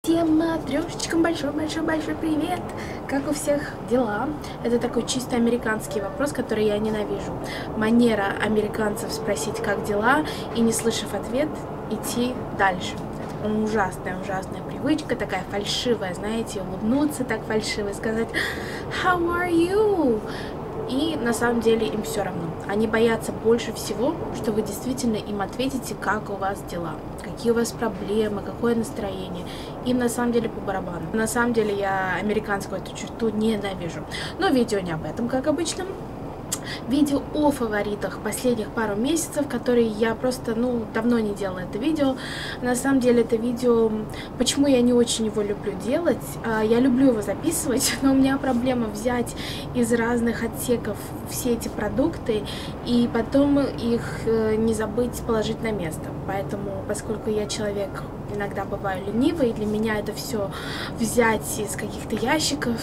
Всем матрешечкам большой-большой-большой привет! Как у всех дела? Это такой чисто американский вопрос, который я ненавижу. Манера американцев спросить, как дела, и не слышав ответ, идти дальше. Это ужасная привычка, такая фальшивая, знаете, улыбнуться так фальшиво, сказать «How are you?» И на самом деле им все равно. Они боятся больше всего, что вы действительно им ответите, как у вас дела, какие у вас проблемы, какое настроение. Им на самом деле по барабану. На самом деле я американскую эту черту ненавижу. Но видео не об этом, как обычно. Видео о фаворитах последних пару месяцев, которые я просто, давно не делала это видео. На самом деле это видео, почему я не очень его люблю делать. Я люблю его записывать, но у меня проблема взять из разных отсеков все эти продукты и потом их не забыть положить на место. Поэтому, поскольку я человек иногда бываю ленивой, и для меня это все взять из каких-то ящиков,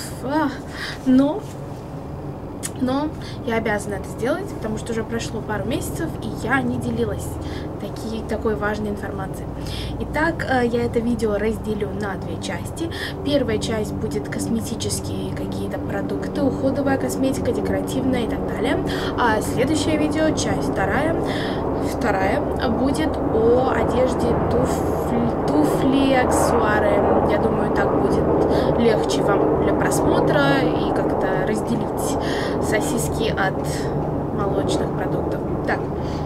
но я обязана это сделать, потому что уже прошло пару месяцев, и я не делилась такой важной информацией. Итак, я это видео разделю на две части. Первая часть будет косметические какие-то продукты, уходовая косметика, декоративная и так далее. А следующее видео, часть вторая будет о одежде, туфли, аксессуары. Я думаю, так будет легче вам для просмотра и как-то разделить сосиски от молочных продуктов. Так.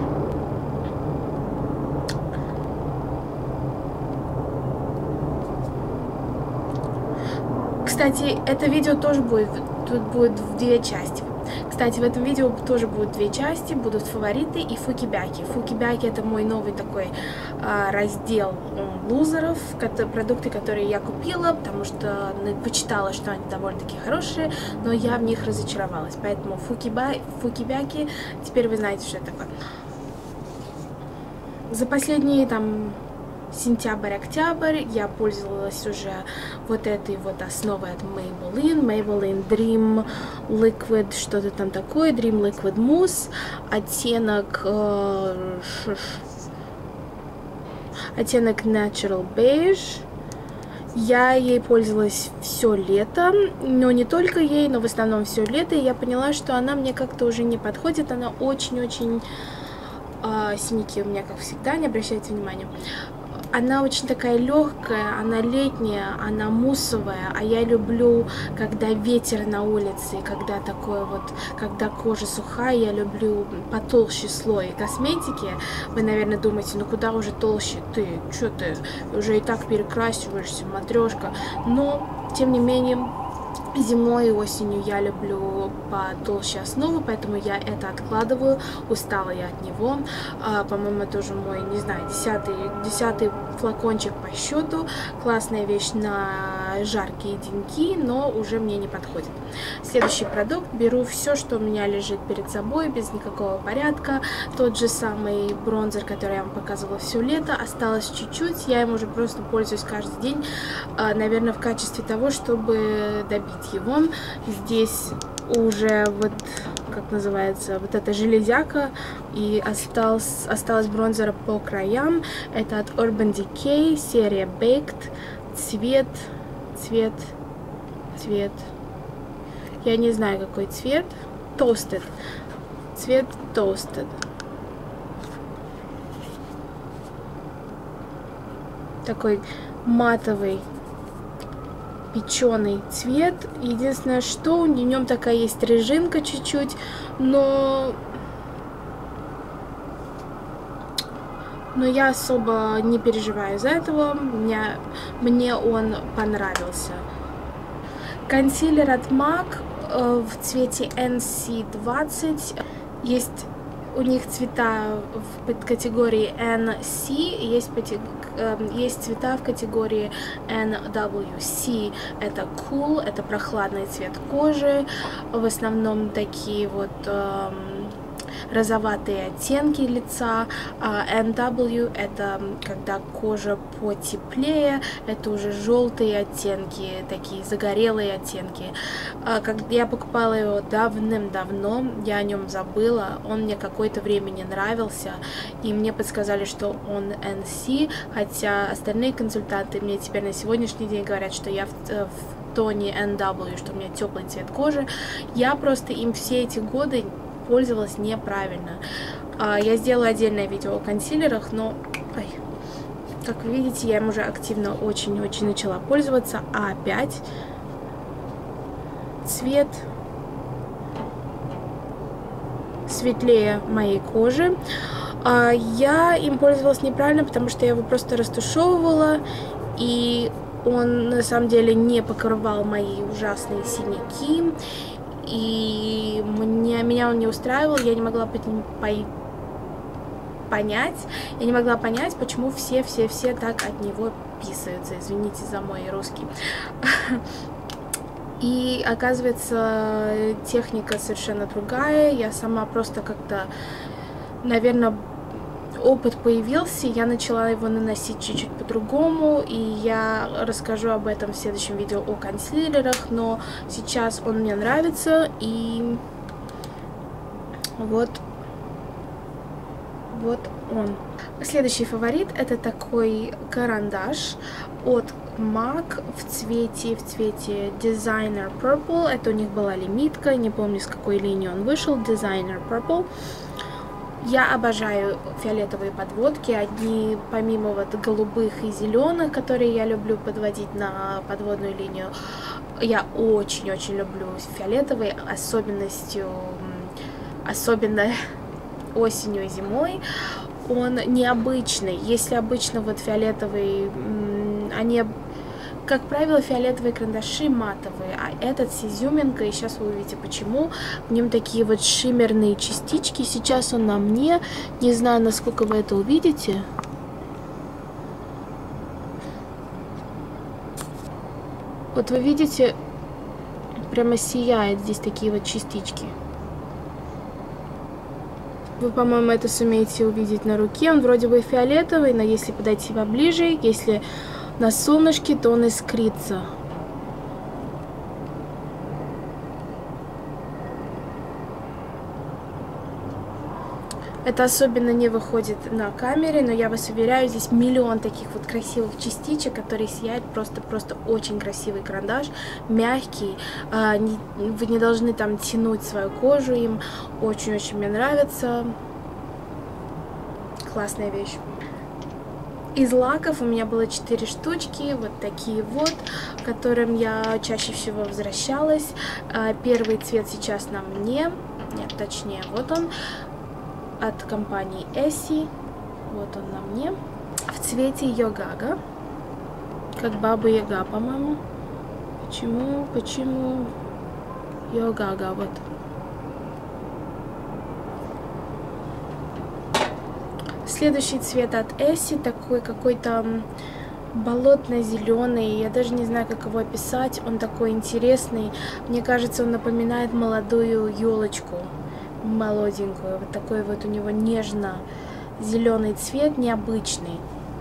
Кстати, это видео тоже будет в две части. Кстати, в этом видео тоже будут две части, будут фавориты и фукибяки. Фукибяки — это мой новый такой раздел лузеров, продукты, которые я купила, потому что почитала, что они довольно-таки хорошие, но я в них разочаровалась. Поэтому фукибяки, теперь вы знаете, что это такое. За последние сентябрь-октябрь я пользовалась уже вот этой вот основой от Maybelline Dream Liquid, что-то там такое, Dream Liquid Mousse, оттенок Natural Beige. Я ей пользовалась все лето, но не только ей, но в основном все лето, и я поняла, что она мне как-то уже не подходит, она очень-очень... синяки у меня, как всегда, не обращайте внимания. Она очень такая легкая, она летняя, она муссовая, а я люблю, когда ветер на улице, когда когда кожа сухая, я люблю потолще слой косметики. Вы, наверное, думаете, ну куда уже толще ты, что ты уже и так перекрасиваешься, матрешка. Но, тем не менее, зимой и осенью я люблю потолще основу, поэтому я это откладываю. Устала я от него. По-моему, это уже мой, не знаю, десятый флакончик по счету. Классная вещь на жаркие деньки, но уже мне не подходит. Следующий продукт. Беру все, что у меня лежит перед собой, без никакого порядка. Тот же самый бронзер, который я вам показывала все лето. Осталось чуть-чуть. Я им уже просто пользуюсь каждый день. Наверное, в качестве того, чтобы добить его. Здесь уже как называется, вот эта железяка, и осталось бронзера по краям. Это от Urban Decay, серия Baked, цвет, я не знаю, какой цвет, Toasted, цвет Toasted. Такой матовый печеный цвет. Единственное, что в нем такая есть режинка чуть-чуть, но я особо не переживаю из-за этого. Мне он понравился. Консилер от MAC в цвете NC20. Есть у них цвета в категории NC, есть цвета в категории NWC. Это cool, это прохладный цвет кожи. В основном такие вот розоватые оттенки лица, а NW это когда кожа потеплее, это уже желтые оттенки, такие загорелые оттенки. Я покупала его давным-давно, я о нем забыла, он мне какое-то время не нравился, и мне подсказали, что он NC, хотя остальные консультанты мне теперь на сегодняшний день говорят, что я в тоне NW, что у меня теплый цвет кожи. Я просто им все эти годы пользовалась неправильно. Я сделала отдельное видео о консилерах, но, как вы видите, я им уже активно очень-очень начала пользоваться. А опять цвет светлее моей кожи. Я им пользовалась неправильно, потому что я его просто растушевывала, и он на самом деле не покрывал мои ужасные синяки, и меня он не устраивал. Я не могла понять, почему все так от него писаются. Извините за мой русский. И оказывается, техника совершенно другая. Я сама просто как-то, наверное, опыт появился, я начала его наносить чуть-чуть по-другому, и я расскажу об этом в следующем видео о консилерах, но сейчас он мне нравится, и вот он. Следующий фаворит — это такой карандаш от MAC в цвете Designer Purple. Это у них была лимитка, не помню, с какой линии он вышел, Designer Purple. Я обожаю фиолетовые подводки, одни помимо вот голубых и зеленых, которые я люблю подводить на подводную линию, я очень-очень люблю фиолетовые, особенно осенью и зимой. Он необычный. Если обычно вот фиолетовый, они, как правило, фиолетовые карандаши матовые, а этот с изюминкой, и сейчас вы увидите почему. В нем такие вот шиммерные частички. Сейчас он на мне, не знаю, насколько вы это увидите. Вот вы видите, прямо сияет здесь такие вот частички. Вы, по-моему, это сумеете увидеть на руке. Он вроде бы фиолетовый, но если подойти поближе, если на солнышке, то он искрится. Это особенно не выходит на камере, но я вас уверяю, здесь миллион таких вот красивых частичек, которые сияют. Просто очень красивый карандаш, мягкий. Вы не должны там тянуть свою кожу им. Очень-очень мне нравится. Классная вещь. Из лаков у меня было 4 штучки, вот такие вот, к которым я чаще всего возвращалась. Первый цвет сейчас на мне, нет, точнее, вот он, от компании Essie, вот он на мне, в цвете Йогага, как Баба Яга, по-моему. Почему Йогага, вот. Следующий цвет от Essie, такой какой-то болотно-зеленый, я даже не знаю, как его описать, он такой интересный, мне кажется, он напоминает молодую елочку, молоденькую, вот такой вот у него нежно-зеленый цвет, необычный.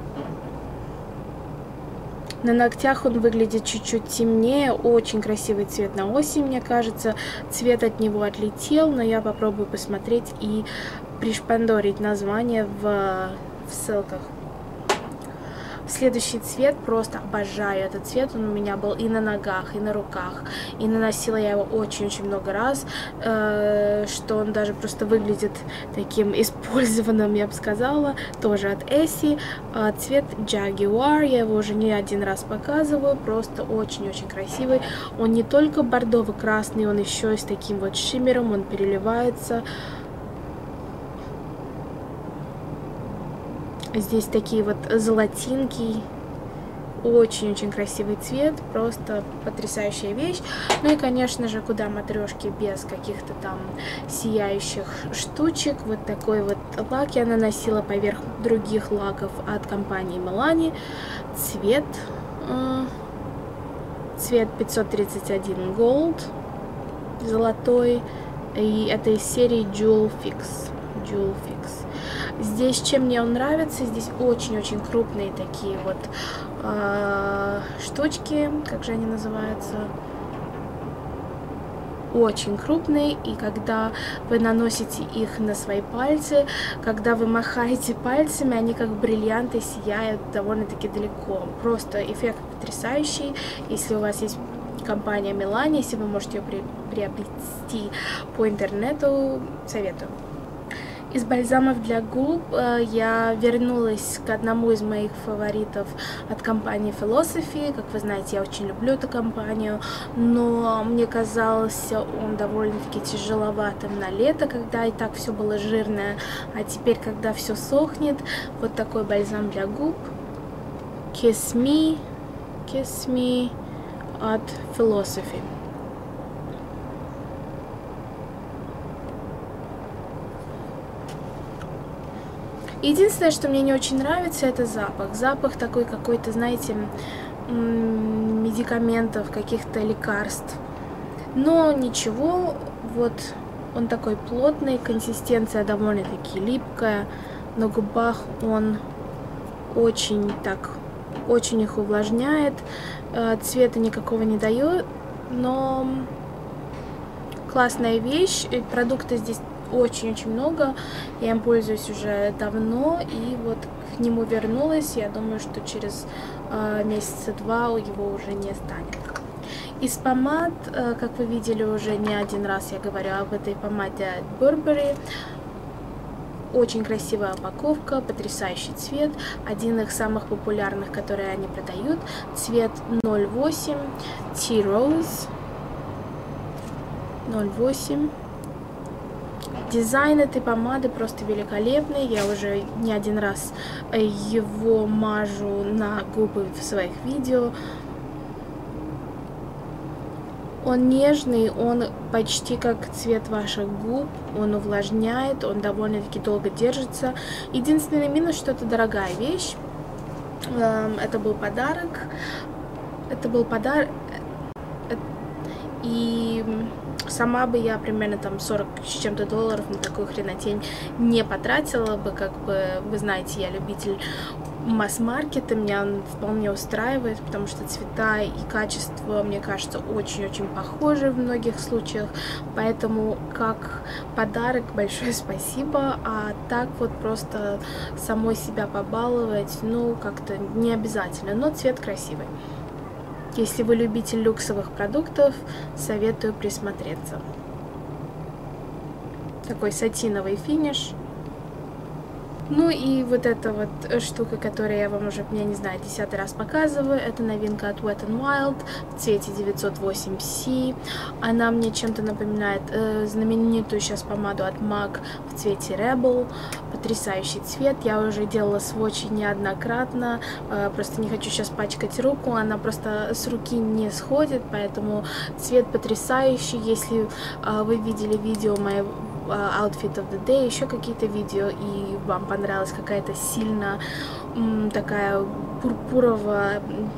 На ногтях он выглядит чуть-чуть темнее, очень красивый цвет на осень, мне кажется, цвет от него отлетел, но я попробую посмотреть и пришпандорить название в ссылках. Следующий цвет, просто обожаю этот цвет, он у меня был и на ногах, и на руках, и наносила я его очень-очень много раз, что он даже просто выглядит таким использованным, я бы сказала, тоже от Essie, цвет Jaguar, я его уже не один раз показываю, просто очень-очень красивый, он не только бордово-красный, он еще и с таким вот шиммером, он переливается. Здесь такие вот золотинки, очень-очень красивый цвет, просто потрясающая вещь. Ну и, конечно же, куда матрешки без каких-то там сияющих штучек. Вот такой вот лак я наносила поверх других лаков от компании Milani. Цвет 531 Gold, золотой. И это из серии Jewel Fix. Jewel Fix. Здесь чем мне он нравится, здесь очень-очень крупные такие вот штучки, как же они называются? Очень крупные, и когда вы наносите их на свои пальцы, когда вы махаете пальцами, они как бриллианты сияют довольно-таки далеко. Просто эффект потрясающий. Если у вас есть компания Milani, если вы можете ее приобрести по интернету, советую. Из бальзамов для губ я вернулась к одному из моих фаворитов от компании Philosophy. Как вы знаете, я очень люблю эту компанию, но мне казался он довольно-таки тяжеловатым на лето, когда и так все было жирное. А теперь, когда все сохнет, вот такой бальзам для губ Kiss Me от Philosophy. Единственное, что мне не очень нравится, это запах. Запах такой какой-то, знаете, медикаментов, каких-то лекарств. Но ничего, вот он такой плотный, консистенция довольно-таки липкая. На губах он очень их увлажняет. Цвета никакого не дает, но классная вещь. Продукты здесь очень-очень много, я им пользуюсь уже давно, и вот к нему вернулась. Я думаю, что через месяца два его уже не станет. Из помад, как вы видели уже не один раз, я говорю об этой помаде от Burberry. Очень красивая упаковка, потрясающий цвет, один из самых популярных, которые они продают, цвет 08 Tea Rose 08. Дизайн этой помады просто великолепный. Я уже не один раз его мажу на губы в своих видео. Он нежный, он почти как цвет ваших губ, он увлажняет, он довольно-таки долго держится. Единственный минус, что это дорогая вещь. Это был подарок. И сама бы я примерно там 40 с чем-то долларов на такую хренотень не потратила бы, как бы, вы знаете, я любитель масс-маркета, меня он вполне устраивает, потому что цвета и качество, мне кажется, очень-очень похожи в многих случаях, поэтому как подарок большое спасибо, а так вот просто самой себя побаловать, ну, как-то не обязательно, но цвет красивый. Если вы любитель люксовых продуктов, советую присмотреться. Такой сатиновый финиш. Ну и вот эта вот штука, которую я вам уже, я не знаю, 10-й раз показываю, это новинка от Wet n Wild в цвете 908C. Она мне чем-то напоминает знаменитую сейчас помаду от MAC в цвете Rebel. Потрясающий цвет, я уже делала сводчи неоднократно, просто не хочу сейчас пачкать руку, она просто с руки не сходит, поэтому цвет потрясающий. Если вы видели видео моего Outfit of the Day, еще какие-то видео, и вам понравилась какая-то сильно такая пурпуровая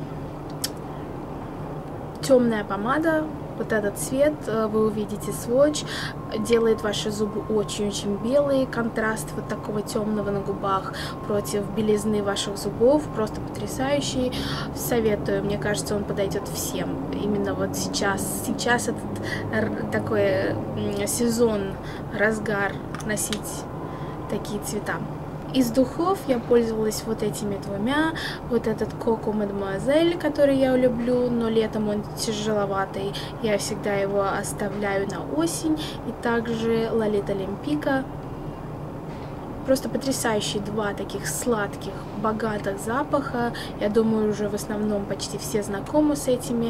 темная помада, вот этот цвет, вы увидите сводч, делает ваши зубы очень-очень белые, контраст вот такого темного на губах против белизны ваших зубов, просто потрясающий, советую, мне кажется, он подойдет всем, именно вот сейчас этот такой сезон, разгар, носить такие цвета. Из духов я пользовалась вот этими двумя. Вот этот Coco Mademoiselle, который я люблю, но летом он тяжеловатый. Я всегда его оставляю на осень. И также Lolita Lempicka. Просто потрясающие два таких сладких, богатых запаха. Я думаю, уже в основном почти все знакомы с этими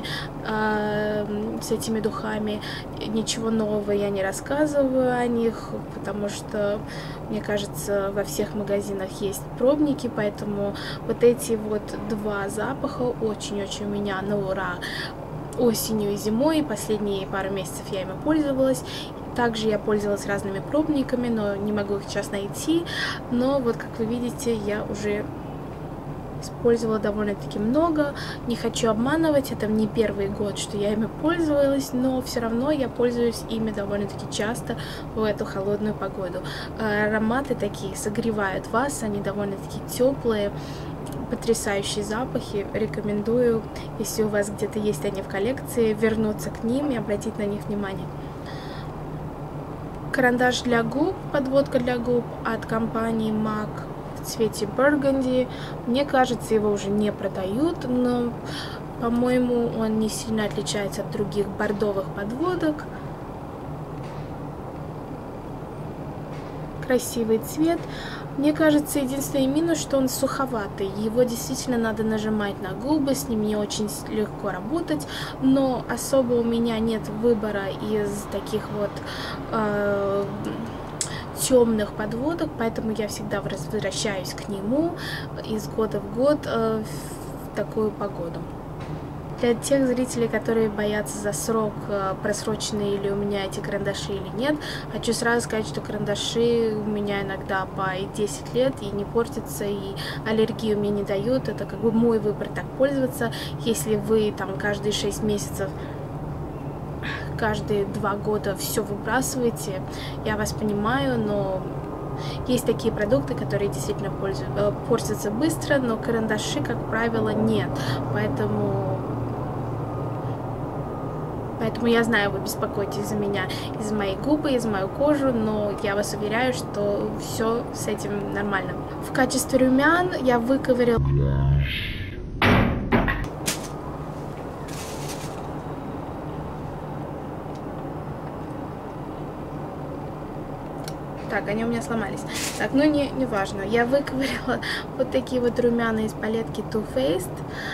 духами. Ничего нового я не рассказываю о них, потому что, мне кажется, во всех магазинах есть пробники, поэтому вот эти вот два запаха очень-очень у меня на ура. Осенью и зимой, последние пару месяцев я ими пользовалась. Также я пользовалась разными пробниками, но не могу их сейчас найти. Но вот, как вы видите, я уже использовала довольно-таки много. Не хочу обманывать, это не первый год, что я ими пользовалась, но все равно я пользуюсь ими довольно-таки часто в эту холодную погоду. Ароматы такие согревают вас, они довольно-таки теплые, потрясающие запахи. Рекомендую, если у вас где-то есть они в коллекции, вернуться к ним и обратить на них внимание. Карандаш для губ, подводка для губ от компании MAC в цвете Burgundy. Мне кажется, его уже не продают, но, по-моему, он не сильно отличается от других бордовых подводок. Красивый цвет. Мне кажется, единственный минус, что он суховатый. Его действительно надо нажимать на губы, с ним не очень легко работать, но особо у меня нет выбора из таких вот темных подводок, поэтому я всегда возвращаюсь к нему из года в год в такую погоду. Для тех зрителей, которые боятся за срок, просроченные ли у меня эти карандаши или нет, хочу сразу сказать, что карандаши у меня иногда по 10 лет и не портятся, и аллергию мне не дают. Это как бы мой выбор так пользоваться. Если вы там каждые 6 месяцев, каждые 2 года все выбрасываете, я вас понимаю, но есть такие продукты, которые действительно портятся быстро, но карандаши, как правило, нет. Поэтому я знаю, вы беспокоитесь за меня, из моей губы, из мою кожу, но я вас уверяю, что все с этим нормально. В качестве румян я выковыряла... Так, они у меня сломались. Так, ну не важно. Я выковыряла вот такие вот румяна из палетки Too Faced.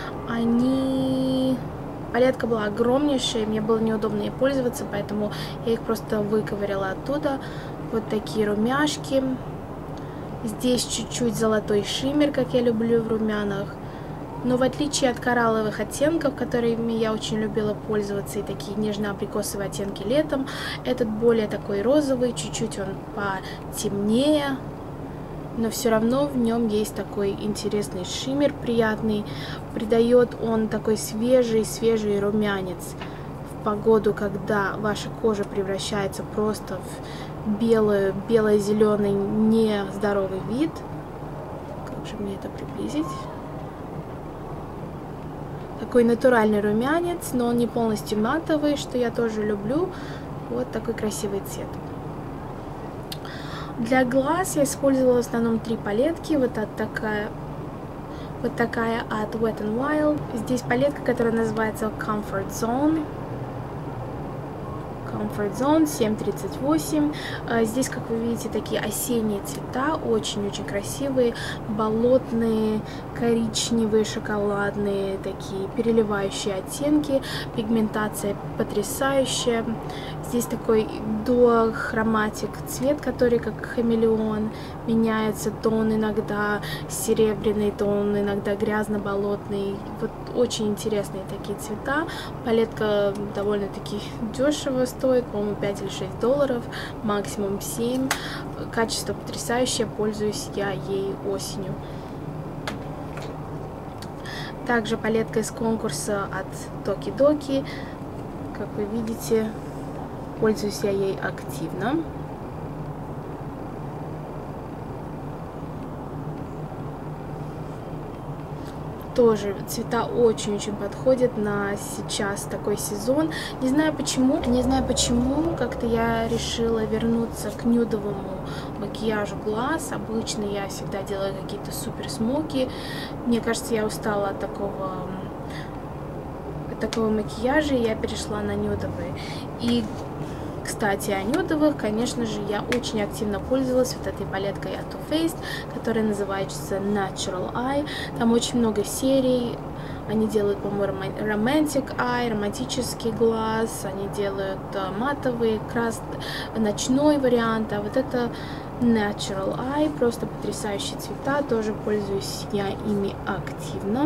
Палетка была огромнейшая, мне было неудобно ей пользоваться, поэтому я их просто выковыряла оттуда. Вот такие румяшки. Здесь чуть-чуть золотой шиммер, как я люблю в румянах. Но в отличие от коралловых оттенков, которыми я очень любила пользоваться, и такие нежно-абрикосовые оттенки летом, этот более такой розовый, чуть-чуть он потемнее. Но все равно в нем есть такой интересный шиммер приятный. Придает он такой свежий румянец в погоду, когда ваша кожа превращается просто в бело-зеленый нездоровый вид. Как же мне это приблизить? Такой натуральный румянец, но он не полностью матовый, что я тоже люблю. Вот такой красивый цвет. Для глаз я использовала в основном 3 палетки. Вот такая от Wet n Wild. Здесь палетка, которая называется Comfort Zone 738. Здесь, как вы видите, такие осенние цвета, очень-очень красивые, болотные, коричневые, шоколадные, такие переливающие оттенки, пигментация потрясающая. Здесь такой дуохроматик цвет, который как хамелеон, меняется тон, иногда серебряный тон, иногда грязно-болотный. Вот очень интересные такие цвета. Палетка довольно-таки дешево стоит, по-моему, 5 или 6 долларов, максимум 7. Качество потрясающее, пользуюсь я ей осенью. Также палетка из конкурса от Toki Doki. Как вы видите, пользуюсь я ей активно. Тоже цвета очень-очень подходят на сейчас такой сезон. Не знаю почему, как-то я решила вернуться к нюдовому макияжу глаз. Обычно я всегда делаю какие-то супер смоки. Мне кажется, я устала от такого макияжа, и я перешла на нюдовые. И, кстати, о нюдовых, конечно же, я очень активно пользовалась вот этой палеткой от Too Faced, которая называется Natural Eye. Там очень много серий. Они делают, по-моему, Romantic Eye, романтический глаз. Они делают матовый, ночной вариант. А вот это Natural Eye, просто потрясающие цвета. Тоже пользуюсь я ими активно.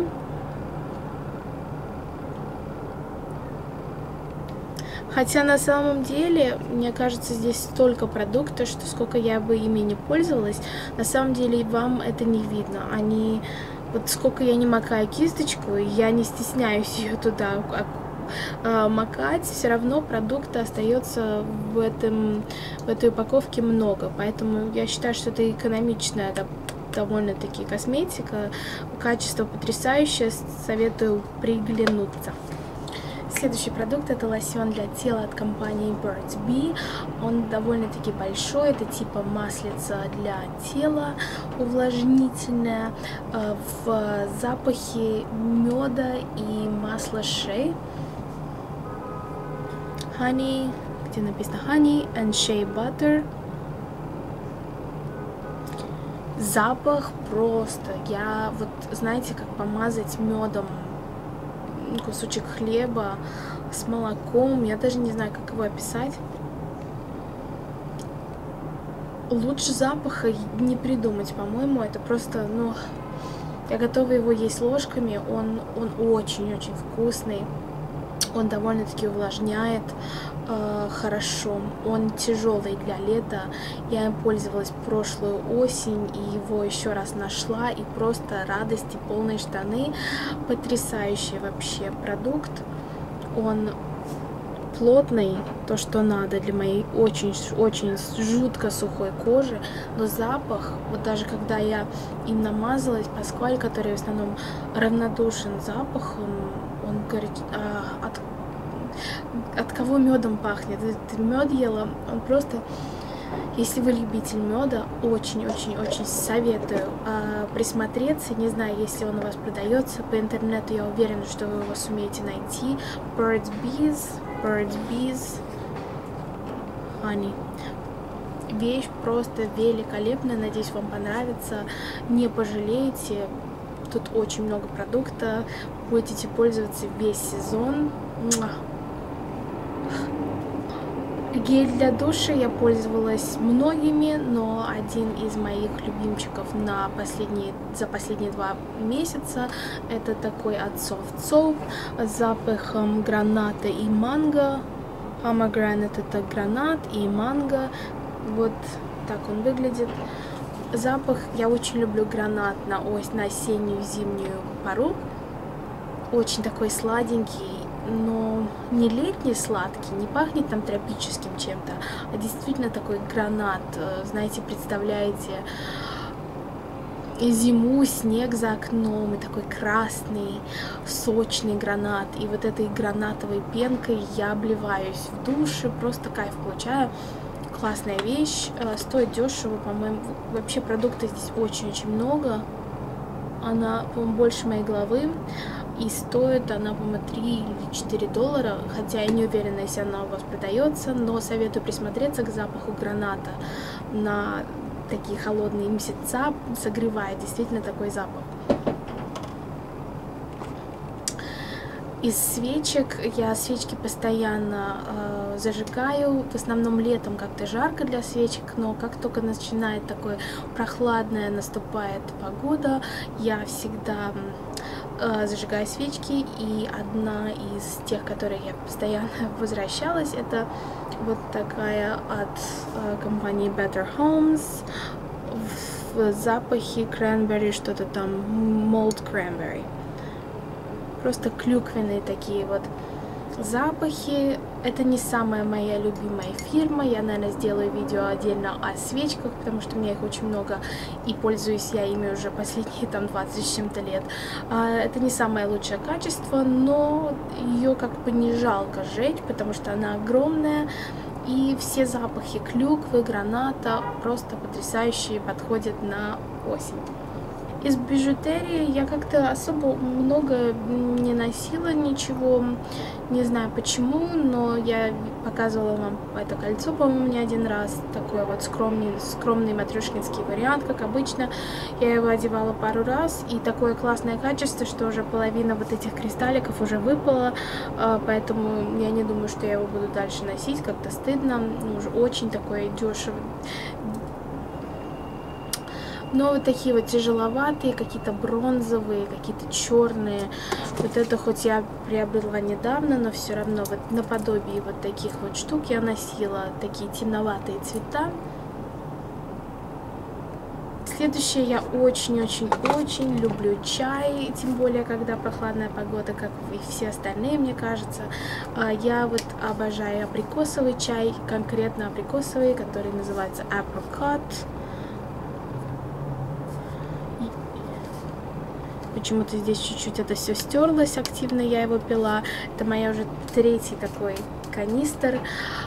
Хотя на самом деле, мне кажется, здесь столько продуктов, что сколько я бы ими не пользовалась, на самом деле вам это не видно. Они вот сколько я не макаю кисточку, я не стесняюсь ее туда макать, все равно продукта остается в этой упаковке много, поэтому я считаю, что это экономичная довольно-таки косметика, качество потрясающее, советую приглянуться. Следующий продукт — это лосьон для тела от компании Burt's Bees. Он довольно-таки большой, это типа маслица для тела, увлажнительное, в запахе меда и масла шеи. Honey, где написано honey and shea butter. Запах просто, я вот, знаете, как помазать медом кусочек хлеба с молоком, я даже не знаю, как его описать. Лучше запаха не придумать, по-моему, это просто, ну, я готова его есть ложками, он очень-очень вкусный, он довольно-таки увлажняет хорошо, он тяжелый для лета, я им пользовалась прошлую осень и его еще раз нашла, и просто радости, полные штаны, потрясающий вообще продукт, он плотный, то, что надо для моей очень-очень жутко сухой кожи, но запах, вот даже когда я им намазалась, Паскваль, который в основном равнодушен запахом, он говорит, от кого медом пахнет? Ты мед ела? Он просто, если вы любитель меда, очень-очень-очень советую присмотреться. Не знаю, если он у вас продается по интернету, я уверена, что вы его сумеете найти. Burt's Bees Honey. Вещь просто великолепная, надеюсь, вам понравится. Не пожалеете. Тут очень много продукта, будете пользоваться весь сезон. Гель для душа я пользовалась многими, но один из моих любимчиков за последние 2 месяца это такой от Soft Soap с запахом граната и манго. Pomegranate — это гранат и манго. Вот так он выглядит. Запах, я очень люблю гранат на осеннюю, зимнюю пору. Очень такой сладенький, но не летний сладкий, не пахнет там тропическим чем-то, а действительно такой гранат. Знаете, представляете зиму, снег за окном и такой красный, сочный гранат. И вот этой гранатовой пенкой я обливаюсь в душе, просто кайф получаю. Классная вещь, стоит дешево, по-моему. Вообще продуктов здесь очень-очень много. Она, по-моему, больше моей головы. И стоит она, по-моему, 3 или 4 доллара. Хотя я не уверена, если она у вас продается. Но советую присмотреться к запаху граната. На такие холодные месяца согревает действительно такой запах. Из свечек я свечки постоянно зажигаю, в основном летом как-то жарко для свечек, но как только начинает такое прохладная наступает погода, я всегда зажигаю свечки, и одна из тех, которые я постоянно возвращалась, это вот такая от компании Better Homes в запахе cranberry, что-то там, mold cranberry. Просто клюквенные такие вот запахи. Это не самая моя любимая фирма. Я, наверное, сделаю видео отдельно о свечках, потому что у меня их очень много, и пользуюсь я ими уже последние там 20 с чем-то лет. Это не самое лучшее качество, но ее как бы не жалко сжечь, потому что она огромная, и все запахи клюквы, граната просто потрясающие, подходят на осень. Из бижутерии я как-то особо много не носила ничего, не знаю почему, но я показывала вам это кольцо, по-моему, не один раз, такой вот скромный матрешкинский вариант, как обычно. Я его одевала пару раз, и такое классное качество, что уже половина вот этих кристалликов уже выпала, поэтому я не думаю, что я его буду дальше носить, как-то стыдно, уже очень такой дешевый. Но вот такие вот тяжеловатые, какие-то бронзовые, какие-то черные. Вот это хоть я приобрела недавно, но все равно вот наподобие вот таких вот штук я носила, такие темноватые цвета. Следующее, я очень-очень-очень люблю чай, тем более, когда прохладная погода, как и все остальные, мне кажется. Я вот обожаю абрикосовый чай, конкретно абрикосовый, который называется apricot. Почему-то здесь чуть-чуть это все стерлось, активно я его пила. Это моя уже третий такой канистр.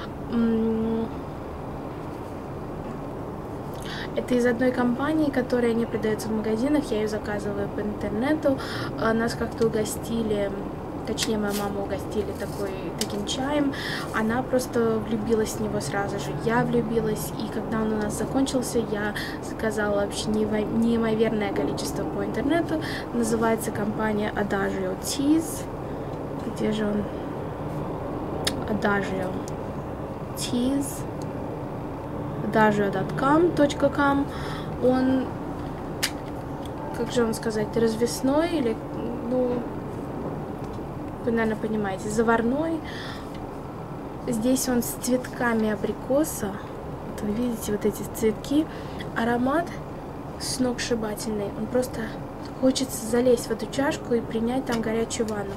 Это из одной компании, которая не продается в магазинах, я ее заказываю по интернету. Нас как-то угостили, точнее, мою маму угостили таким чаем. Она просто влюбилась в него сразу же. Я влюбилась, и когда он у нас закончился, я заказала вообще неимоверное количество по интернету. Называется компания Adagio Teas. Где же он? Adagio Teas. Adagio.com. Он, как же вам сказать, развесной или, ну, вы, наверное, понимаете, заварной. Здесь он с цветками абрикоса. Вот вы видите вот эти цветки. Аромат сногсшибательный. Он просто хочется залезть в эту чашку и принять там горячую ванну.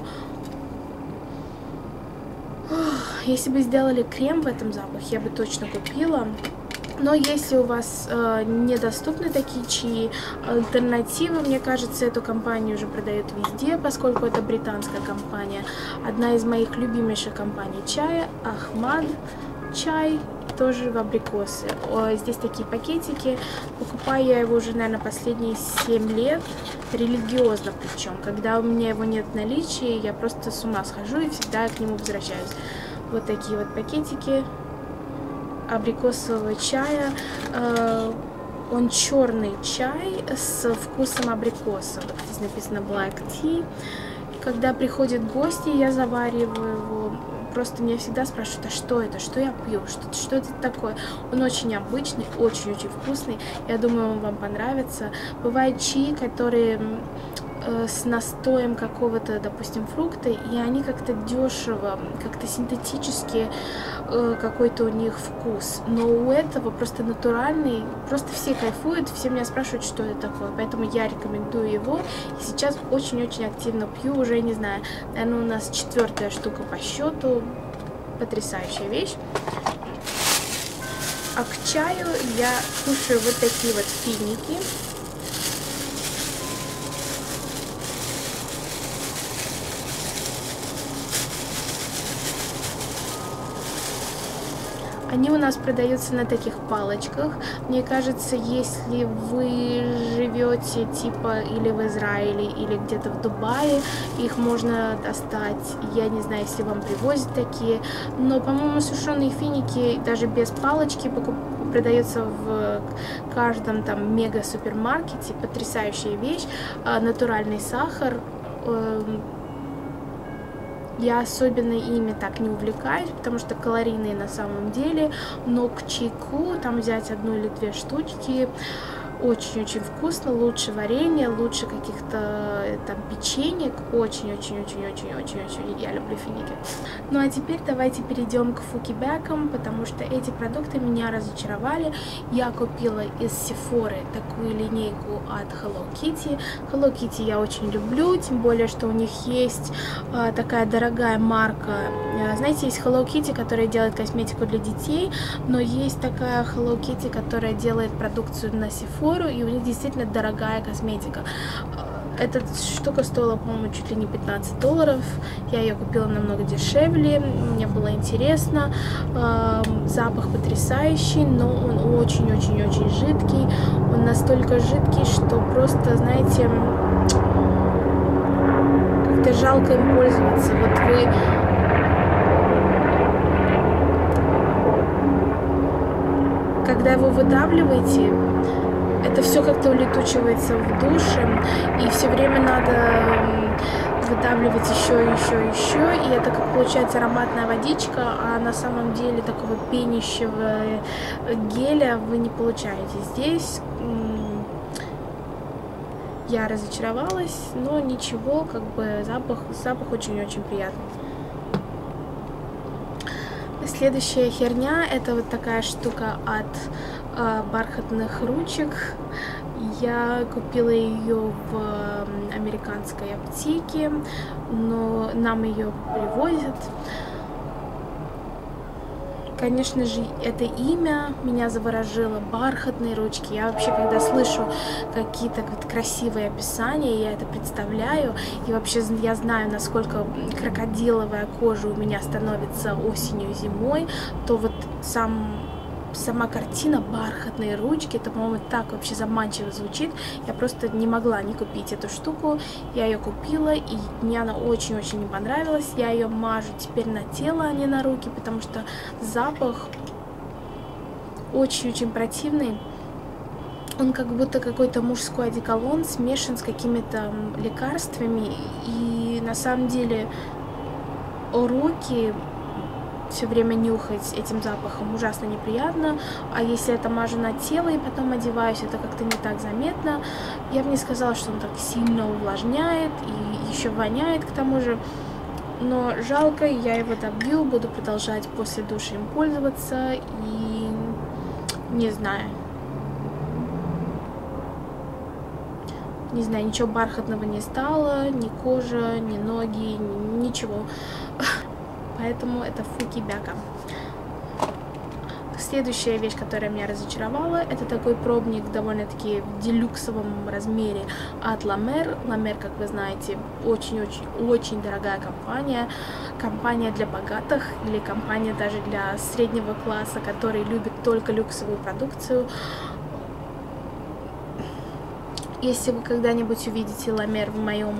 Если бы сделали крем в этом запахе, я бы точно купила. Но если у вас недоступны такие чаи, альтернативы, мне кажется, эту компанию уже продают везде, поскольку это британская компания. Одна из моих любимейших компаний чая, Ahmad чай, тоже в абрикосы. Здесь такие пакетики. Покупаю я его уже, наверное, последние 7 лет. Религиозно причем. Когда у меня его нет в наличии, я просто с ума схожу и всегда к нему возвращаюсь. Вот такие вот пакетики абрикосового чая. Он черный чай с вкусом абрикоса. Вот здесь написано Black Tea. Когда приходят гости, я завариваю его. Просто меня всегда спрашивают, а что это, что я пью, что это такое. Он очень необычный, очень-очень вкусный. Я думаю, он вам понравится. Бывают чаи, которые с настоем какого-то, допустим, фрукта, и они как-то дешево, как-то синтетически какой-то у них вкус. Но у этого просто натуральный, просто все кайфуют, все меня спрашивают, что это такое. Поэтому я рекомендую его. И сейчас очень-очень активно пью, уже не знаю, наверное, у нас 4-я штука по счету. Потрясающая вещь. А к чаю я кушаю вот такие вот финики. Они у нас продаются на таких палочках. Мне кажется, если вы живете типа или в Израиле, или где-то в Дубае, их можно достать. Я не знаю, если вам привозят такие. Но, по-моему, сушеные финики даже без палочки продаются в каждом там мега-супермаркете. Потрясающая вещь. Натуральный сахар. Я особенно ими так не увлекаюсь, потому что калорийные на самом деле, но к чайку там взять 1 или 2 штучки очень-очень вкусно, лучше варенья, лучше каких-то там печенек, очень-очень-очень-очень-очень-очень, я люблю финики. Ну а теперь давайте перейдем к фукибекам, потому что эти продукты меня разочаровали. Я купила из Sephora такую линейку от Hello Kitty. Hello Kitty я очень люблю, тем более, что у них есть такая дорогая марка. Знаете, есть Hello Kitty, которая делает косметику для детей, но есть такая Hello Kitty, которая делает продукцию на Sephora, и у них действительно дорогая косметика. Эта штука стоила, по-моему, чуть ли не $15. Я ее купила намного дешевле, мне было интересно. Запах потрясающий, но он очень-очень-очень жидкий. Он настолько жидкий, что просто, знаете, как-то жалко им пользоваться. Вот вы... Когда его выдавливаете, это все как-то улетучивается в душе, и все время надо выдавливать еще, и это как получается ароматная водичка, а на самом деле такого пенящего геля вы не получаете. Здесь я разочаровалась, но ничего, как бы запах очень-очень приятный. Следующая херня — это вот такая штука от бархатных ручек. Я купила ее в американской аптеке, но нам ее привозят. Конечно же, это имя меня заворожило, бархатные ручки. Я вообще, когда слышу какие-то вот красивые описания, я это представляю. И вообще я знаю, насколько крокодиловая кожа у меня становится осенью и зимой, то вот сама картина бархатные ручки, это, по-моему, так вообще заманчиво звучит. Я просто не могла не купить эту штуку. Я ее купила, и мне она очень-очень не понравилась. Я ее мажу теперь на тело, а не на руки, потому что запах очень-очень противный. Он как будто какой-то мужской одеколон смешан с какими-то лекарствами. И на самом деле руки все время нюхать этим запахом ужасно неприятно, а если это мажу на тело и потом одеваюсь, это как-то не так заметно. Я бы не сказала, что он так сильно увлажняет и еще воняет к тому же, но жалко, я его добью, буду продолжать после душа им пользоваться и не знаю. Не знаю, ничего бархатного не стало, ни кожа, ни ноги, ничего. Поэтому это Фуки Бяка. Следующая вещь, которая меня разочаровала, это такой пробник довольно-таки в делюксовом размере от La Mer. La Mer, как вы знаете, очень-очень-очень дорогая компания. Компания для богатых или компания даже для среднего класса, который любит только люксовую продукцию. Если вы когда-нибудь увидите La Mer в моем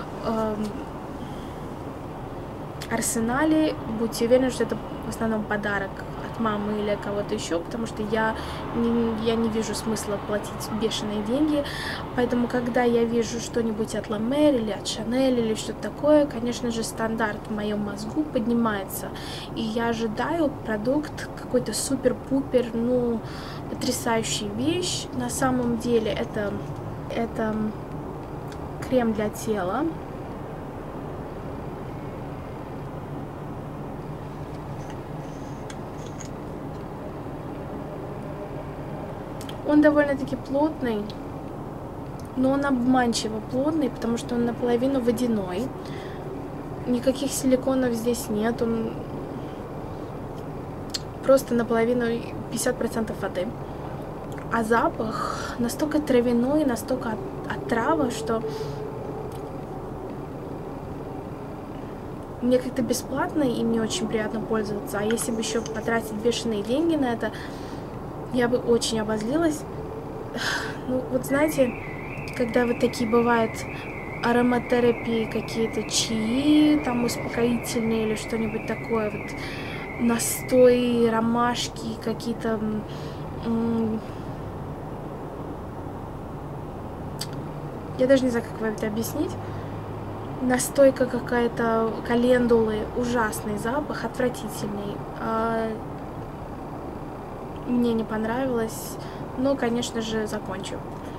арсенале, будьте уверены, что это в основном подарок от мамы или кого-то еще, потому что я не вижу смысла платить бешеные деньги. Поэтому, когда я вижу что-нибудь от La Mer или от Chanel или что-то такое, конечно же, стандарт в моем мозгу поднимается. И я ожидаю продукт какой-то супер-пупер, ну, потрясающая вещь. На самом деле это крем для тела. Он довольно-таки плотный, но он обманчиво плотный, потому что он наполовину водяной. Никаких силиконов здесь нет, он просто наполовину 50% воды. А запах настолько травяной, настолько от трава, что мне как-то бесплатно и мне очень приятно пользоваться. А если бы еще потратить бешеные деньги на это, я бы очень обозлилась. Ну, вот знаете, когда вот такие бывают ароматерапии, какие-то чаи, там успокоительные или что-нибудь такое, вот настои, ромашки, какие-то... Я даже не знаю, как вам это объяснить. Настойка какая-то, календулы, ужасный запах, отвратительный. Мне не понравилось, но, конечно же, закончу.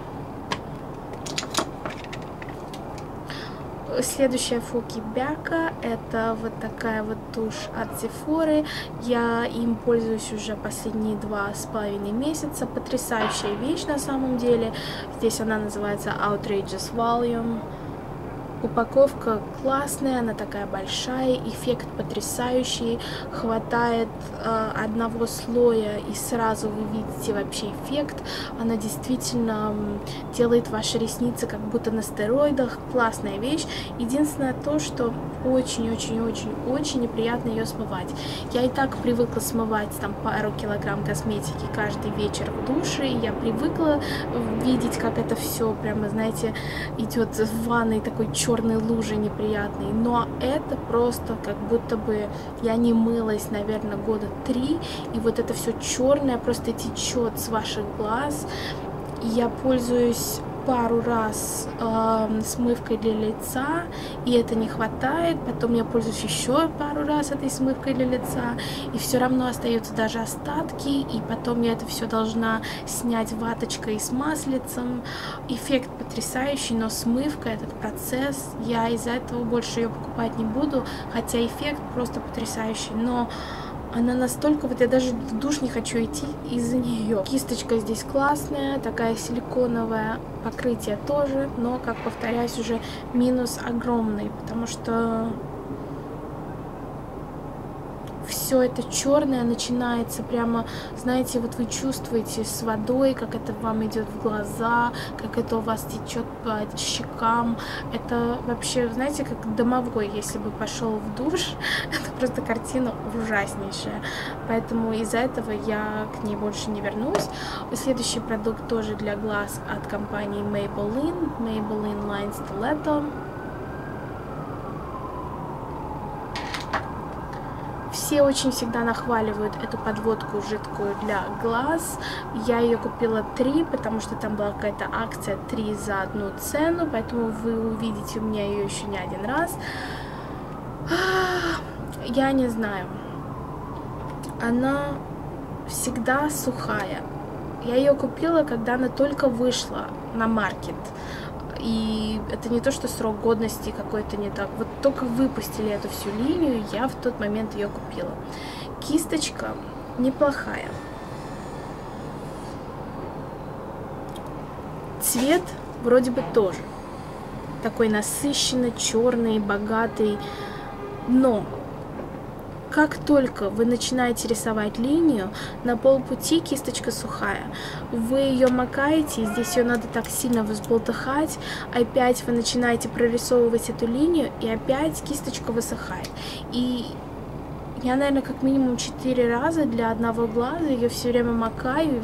Следующая Фуки Бяка, это вот такая вот тушь от Sephora. Я им пользуюсь уже последние 2,5 месяца. Потрясающая вещь на самом деле. Здесь она называется Outrageous Volume. Упаковка классная, она такая большая, эффект потрясающий, хватает одного слоя и сразу вы видите вообще эффект. Она действительно делает ваши ресницы как будто на стероидах, классная вещь. Единственное то, что очень-очень-очень-очень неприятно ее смывать. Я и так привыкла смывать там пару килограмм косметики каждый вечер в душе, и я привыкла видеть, как это все прямо, знаете, идет в ванной такой черной лужей неприятной, но это просто как будто бы я не мылась, наверное, года 3, и вот это все черное просто течет с ваших глаз. Я пользуюсь пару раз смывкой для лица, и это не хватает. Потом я пользуюсь еще пару раз этой смывкой для лица, и все равно остаются даже остатки, и потом я это все должна снять ваточкой с маслицем. Эффект потрясающий, но смывка, этот процесс, я из-за этого больше ее покупать не буду, хотя эффект просто потрясающий, но Она настолько, вот я даже в душ не хочу идти из-за нее. Кисточка здесь классная, такая силиконовая, покрытие тоже, но, как повторяюсь, уже минус огромный, потому что все это черное начинается прямо, знаете, вот вы чувствуете с водой, как это вам идет в глаза, как это у вас течет по щекам. Это вообще, знаете, как домовой, если бы пошел в душ. Это просто картина ужаснейшая. Поэтому из-за этого я к ней больше не вернусь. Следующий продукт тоже для глаз от компании Maybelline Line Stiletto. Все очень всегда нахваливают эту подводку жидкую для глаз. Я ее купила 3, потому что там была какая-то акция 3 за одну цену, поэтому вы увидите у меня ее еще не один раз. Я не знаю. Она всегда сухая. Я ее купила, когда она только вышла на маркет. И это не то, что срок годности какой-то не так. Вот только выпустили эту всю линию, я в тот момент ее купила. Кисточка неплохая. Цвет вроде бы тоже. Такой насыщенный, черный, богатый. Но как только вы начинаете рисовать линию, на полпути кисточка сухая. Вы ее макаете, и здесь ее надо так сильно взболтыхать. Опять вы начинаете прорисовывать эту линию, и опять кисточка высыхает. И я, наверное, как минимум 4 раза для одного глаза ее все время макаю и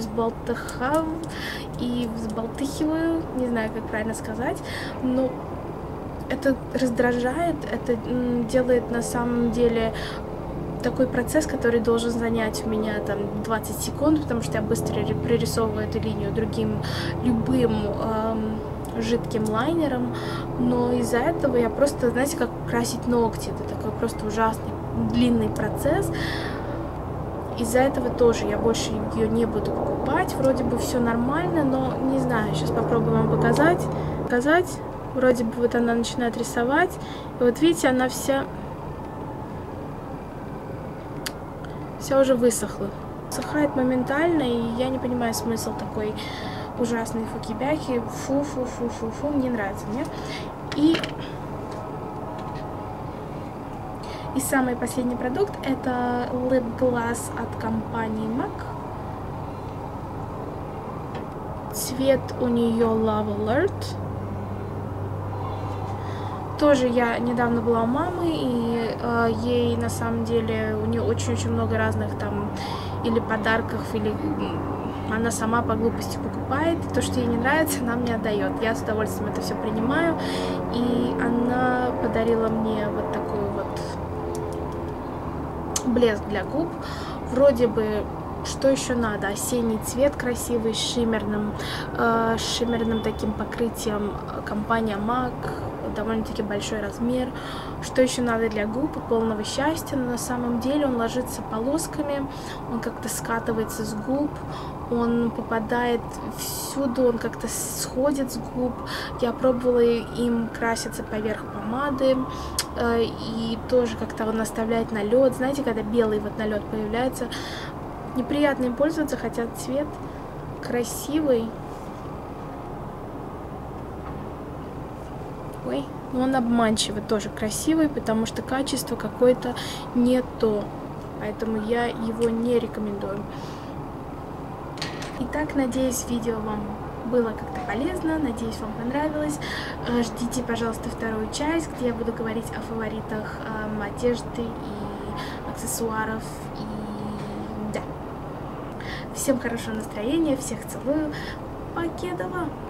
взболтыхиваю. Не знаю, как правильно сказать, но это раздражает, это делает на самом деле такой процесс, который должен занять у меня там 20 секунд, потому что я быстро прорисовываю эту линию другим любым жидким лайнером, но из-за этого я просто, знаете, как красить ногти, это такой просто ужасный длинный процесс. Из-за этого тоже я больше ее не буду покупать, вроде бы все нормально, но не знаю, сейчас попробую вам показать. Вроде бы вот она начинает рисовать, и вот видите, она вся уже высохла. Высыхает моментально, и я не понимаю смысл такой ужасной фукибяхи. Фу, не нравится мне. И самый последний продукт — это Lip Gloss от компании MAC. Цвет у нее Love Alert. Тоже я недавно была у мамы, и ей на самом деле, у нее очень-очень много разных там или подарков, или она сама по глупости покупает. То, что ей не нравится, она мне отдает. Я с удовольствием это все принимаю. И она подарила мне вот такой вот блеск для губ. Вроде бы, что еще надо? Осенний цвет красивый, с шиммерным таким покрытием. Компания MAC, довольно-таки большой размер. Что еще надо для губ и полного счастья? Но на самом деле он ложится полосками, он как-то скатывается с губ, он попадает всюду, он как-то сходит с губ. Я пробовала им краситься поверх помады, и тоже как-то он оставляет налет. Знаете, когда белый вот налет появляется, неприятно им пользоваться, хотя цвет красивый. Ой, но он обманчивый, тоже красивый, потому что качество какое-то не то. Поэтому я его не рекомендую. Итак, надеюсь, видео вам было как-то полезно, надеюсь, вам понравилось. Ждите, пожалуйста, вторую часть, где я буду говорить о фаворитах одежды и аксессуаров. И да. Всем хорошего настроения, всех целую. Покедова!